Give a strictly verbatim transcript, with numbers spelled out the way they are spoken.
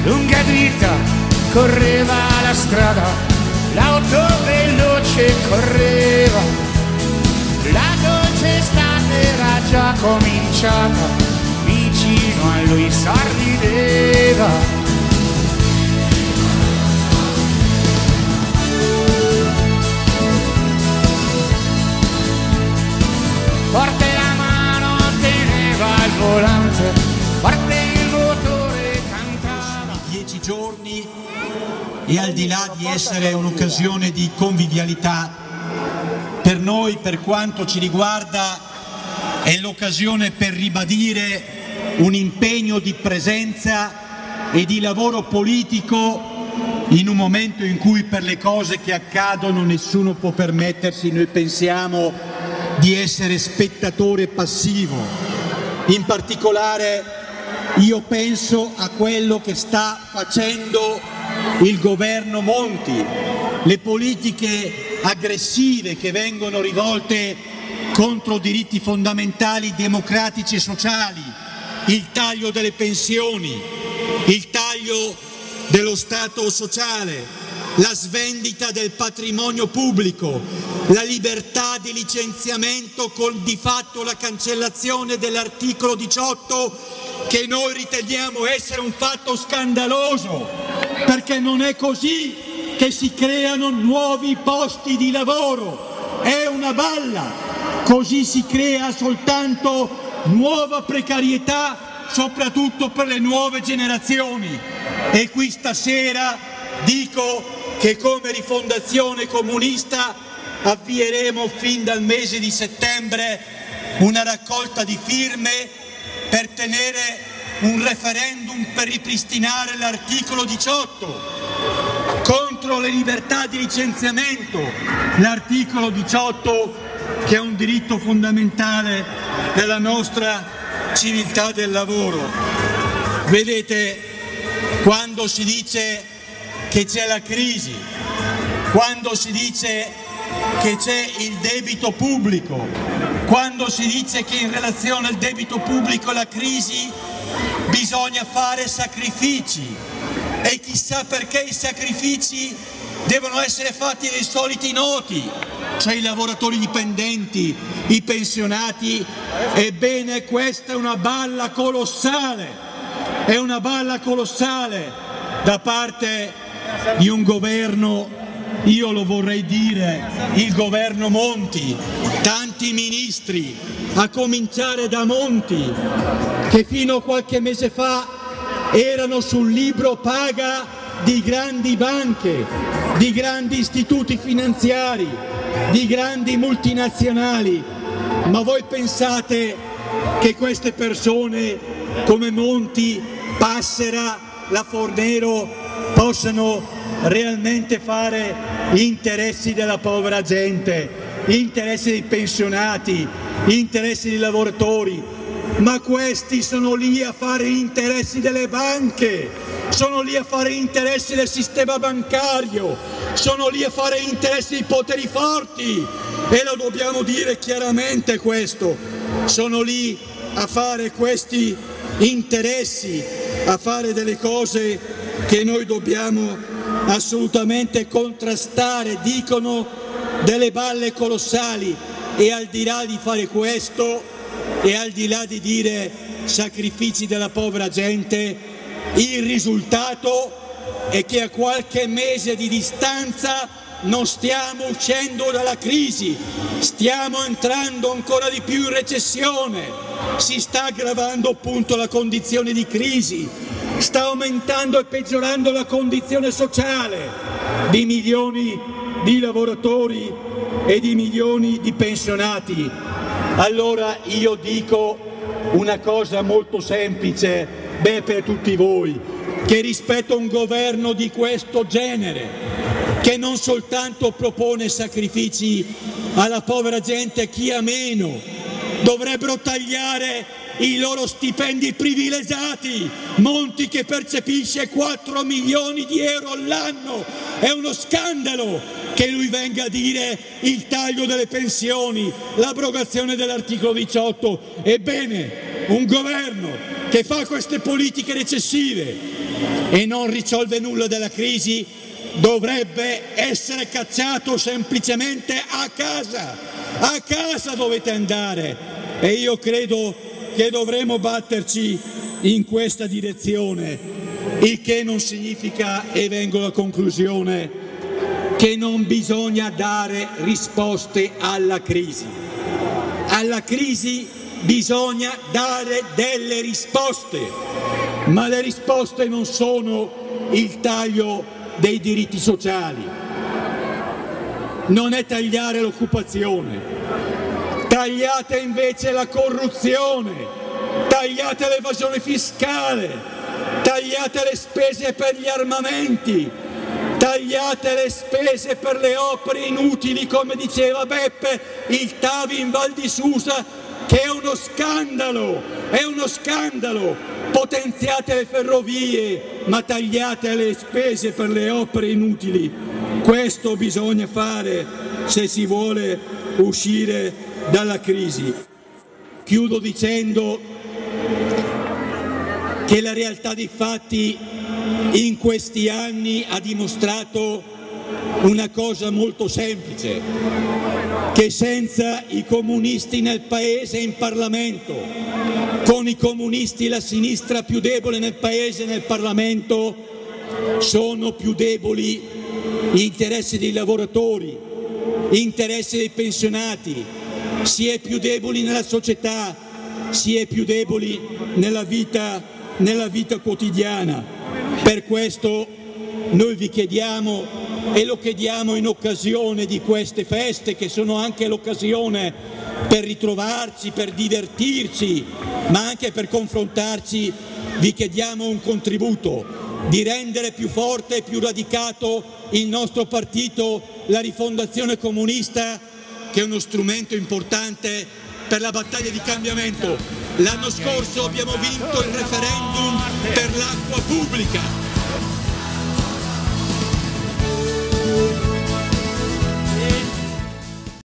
lunga e dritta correva la strada, l'auto veloce correva, la dolce estate era già cominciata, vicino a lui sorrideva. Forte la mano teneva il volante, forte il motore cantava. Dieci giorni e al di là di essere un'occasione di convivialità, per noi, per quanto ci riguarda, è l'occasione per ribadire un impegno di presenza e di lavoro politico in un momento in cui per le cose che accadono nessuno può permettersi, noi pensiamo, di essere spettatore passivo. In particolare io penso a quello che sta facendo il governo Monti, le politiche aggressive che vengono rivolte contro diritti fondamentali democratici e sociali, il taglio delle pensioni, il taglio dello Stato sociale, la svendita del patrimonio pubblico, la libertà di licenziamento con di fatto la cancellazione dell'articolo diciotto, che noi riteniamo essere un fatto scandaloso, perché non è così che si creano nuovi posti di lavoro, è una balla, così si crea soltanto nuova precarietà, soprattutto per le nuove generazioni. E qui stasera dico che come Rifondazione Comunista avvieremo fin dal mese di settembre una raccolta di firme per tenere un referendum per ripristinare l'articolo diciotto contro le libertà di licenziamento, l'articolo diciotto che è un diritto fondamentale della nostra civiltà del lavoro. Vedete, quando si dice che c'è la crisi, quando si dice che c'è il debito pubblico, quando si dice che in relazione al debito pubblico e alla crisi bisogna fare sacrifici, e chissà perché i sacrifici devono essere fatti dai soliti noti, cioè i lavoratori dipendenti, i pensionati. Ebbene, questa è una balla colossale, è una balla colossale da parte di un governo, io lo vorrei dire, il governo Monti, tanti ministri, a cominciare da Monti, che fino a qualche mese fa erano sul libro paga di grandi banche, di grandi istituti finanziari, di grandi multinazionali. Ma voi pensate che queste persone come Monti, Passera, La Fornero possano realmente fare gli interessi della povera gente, gli interessi dei pensionati, gli interessi dei lavoratori? Ma questi sono lì a fare gli interessi delle banche, sono lì a fare gli interessi del sistema bancario, sono lì a fare gli interessi dei poteri forti, e lo dobbiamo dire chiaramente questo, sono lì a fare questi interessi, a fare delle cose che noi dobbiamo assolutamente contrastare, dicono delle balle colossali. E al di là di fare questo, e al di là di dire sacrifici della povera gente, il risultato è che a qualche mese di distanza non stiamo uscendo dalla crisi, stiamo entrando ancora di più in recessione, si sta aggravando appunto la condizione di crisi, sta aumentando e peggiorando la condizione sociale di milioni di lavoratori e di milioni di pensionati. Allora io dico una cosa molto semplice, beh, per tutti voi, che rispetto a un governo di questo genere, che non soltanto propone sacrifici alla povera gente, a chi ha meno, dovrebbero tagliare i loro stipendi privilegiati. Monti che percepisce quattro milioni di euro all'anno, è uno scandalo che lui venga a dire il taglio delle pensioni, l'abrogazione dell'articolo diciotto. Ebbene, un governo che fa queste politiche recessive e non risolve nulla della crisi dovrebbe essere cacciato semplicemente a casa. A casa dovete andare, e io credo che dovremo batterci in questa direzione, il che non significa, e vengo alla conclusione, che non bisogna dare risposte alla crisi. Alla crisi bisogna dare delle risposte, ma le risposte non sono il taglio dei diritti sociali, non è tagliare l'occupazione, tagliate invece la corruzione, tagliate l'evasione fiscale, tagliate le spese per gli armamenti, tagliate le spese per le opere inutili, come diceva Beppe, il TAV in Val di Susa, che è uno scandalo, è uno scandalo. Potenziate le ferrovie, ma tagliate le spese per le opere inutili. Questo bisogna fare se si vuole uscire dalla crisi. Chiudo dicendo che la realtà dei fatti in questi anni ha dimostrato una cosa molto semplice, che senza i comunisti nel Paese e in Parlamento, con i comunisti la sinistra più debole nel Paese e nel Parlamento, sono più deboli gli interessi dei lavoratori, gli interessi dei pensionati, si è più deboli nella società, si è più deboli nella vita, nella vita quotidiana. Per questo noi vi chiediamo, e lo chiediamo in occasione di queste feste, che sono anche l'occasione per ritrovarci, per divertirci, ma anche per confrontarci, vi chiediamo un contributo, di rendere più forte e più radicato il nostro partito, la Rifondazione Comunista, che è uno strumento importante per la battaglia di cambiamento. L'anno scorso abbiamo vinto il referendum per l'acqua pubblica.